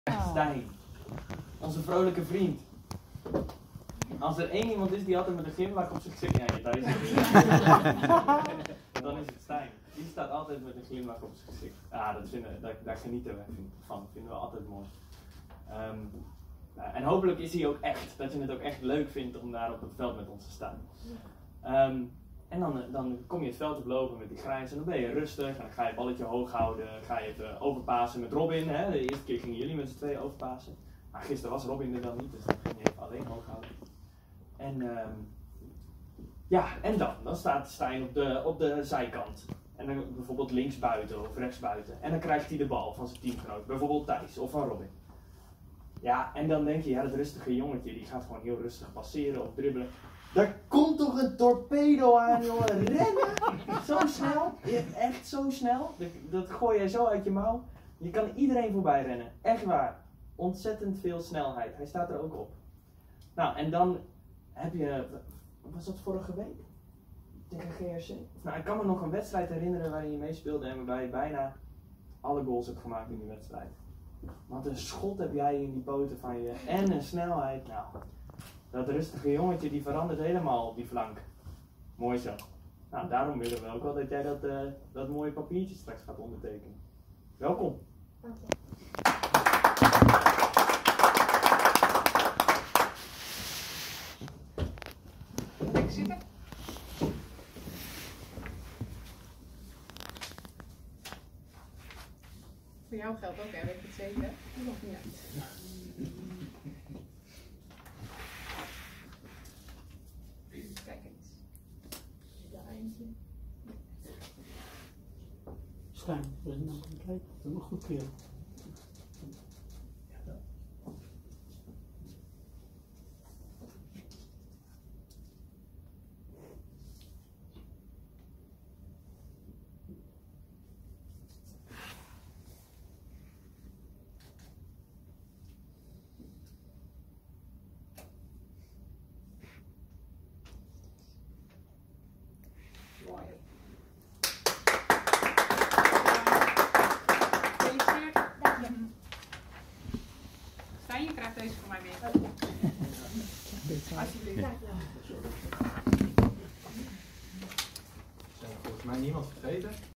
Stijn, onze vrolijke vriend. Als er één iemand is die altijd met een glimlach op zijn gezicht... Ja, daar is het. Dan is het Stijn. Die staat altijd met een glimlach op zijn gezicht. Ja, daar genieten we van. Dat vinden we altijd mooi. En hopelijk is hij ook echt. Dat je het ook echt leuk vindt om daar op het veld met ons te staan. En dan kom je het veld oplopen met die grijns en dan ben je rustig. En dan ga je het balletje hoog houden. Ga je het overpassen met Robin. Hè? De eerste keer gingen jullie met z'n tweeën overpassen. Maar gisteren was Robin er dan niet, dus dan ging je even alleen hoog houden. En dan staat Stijn op de zijkant. En dan bijvoorbeeld links buiten of rechts buiten. En dan krijgt hij de bal van zijn teamgenoot. Bijvoorbeeld Thijs of van Robin. Ja, en dan denk je, ja, dat rustige jongetje die gaat gewoon heel rustig passeren of dribbelen. Daar komt toch een torpedo aan, jongen. Rennen! Zo snel. Echt zo snel. Dat gooi jij zo uit je mouw. Je kan iedereen voorbij rennen. Echt waar. Ontzettend veel snelheid. Hij staat er ook op. Nou, en dan heb je... Was dat vorige week? Tegen GRC? Nou, ik kan me nog een wedstrijd herinneren waarin je meespeelde en waarbij je bijna alle goals hebt gemaakt in die wedstrijd. Wat een schot heb jij in die poten van je. En een snelheid. Nou, dat rustige jongetje die verandert helemaal op die flank. Mooi zo. Nou, daarom willen we ook wel dat jij dat mooie papiertje straks gaat ondertekenen. Welkom. Dank je. Lekker zitten. Voor jou geldt ook, hè? Weet je het zeker? Nog niet uit. Kijk eens. Daar eentje. Stijn, dat is nog een kijk. Dat is nog goed keer. Mooi. Deze. Dank je. Stijn, je krijgt deze van mij weer. Alsjeblieft. Dank je. Zijn volgens mij niemand vergeten.